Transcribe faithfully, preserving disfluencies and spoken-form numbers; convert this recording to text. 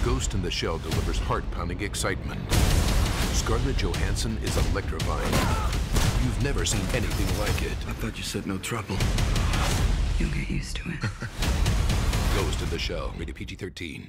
Ghost in the Shell delivers heart-pounding excitement. Scarlett Johansson is electrifying. You've never seen anything like it. I thought you said no trouble. You'll get used to it. Ghost in the Shell, rated P G thirteen.